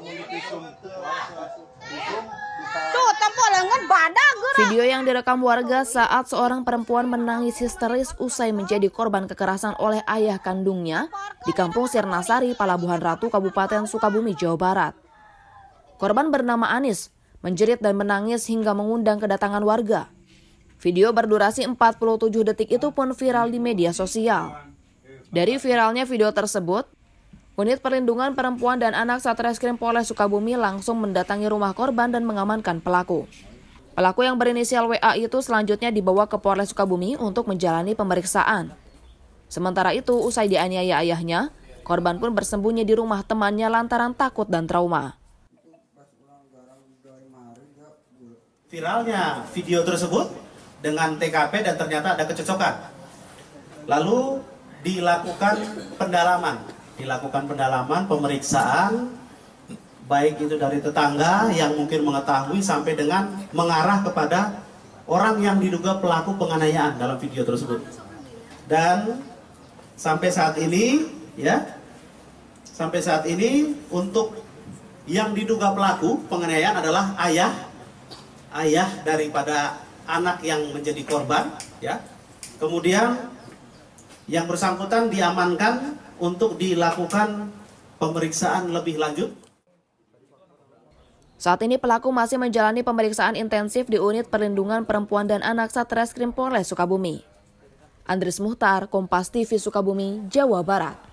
Video yang direkam warga saat seorang perempuan menangis histeris usai menjadi korban kekerasan oleh ayah kandungnya di Kampung Sirnasari, Palabuhan Ratu, Kabupaten Sukabumi, Jawa Barat. Korban bernama Anis menjerit dan menangis hingga mengundang kedatangan warga. Video berdurasi 47 detik itu pun viral di media sosial. Dari viralnya video tersebut, Unit Perlindungan Perempuan dan Anak Satreskrim Polres Sukabumi langsung mendatangi rumah korban dan mengamankan pelaku. Pelaku yang berinisial WA itu selanjutnya dibawa ke Polres Sukabumi untuk menjalani pemeriksaan. Sementara itu, usai dianiaya ayahnya, korban pun bersembunyi di rumah temannya lantaran takut dan trauma. Viralnya video tersebut dengan TKP dan ternyata ada kecocokan. Lalu dilakukan pendalaman, pemeriksaan, baik itu dari tetangga yang mungkin mengetahui sampai dengan mengarah kepada orang yang diduga pelaku penganiayaan dalam video tersebut. Dan sampai saat ini untuk yang diduga pelaku penganiayaan adalah ayah daripada anak yang menjadi korban, ya. Kemudian yang bersangkutan diamankan untuk dilakukan pemeriksaan lebih lanjut. Saat ini pelaku masih menjalani pemeriksaan intensif di Unit Perlindungan Perempuan dan Anak Satreskrim Polres Sukabumi. Andris Muhtar, Kompas TV Sukabumi, Jawa Barat.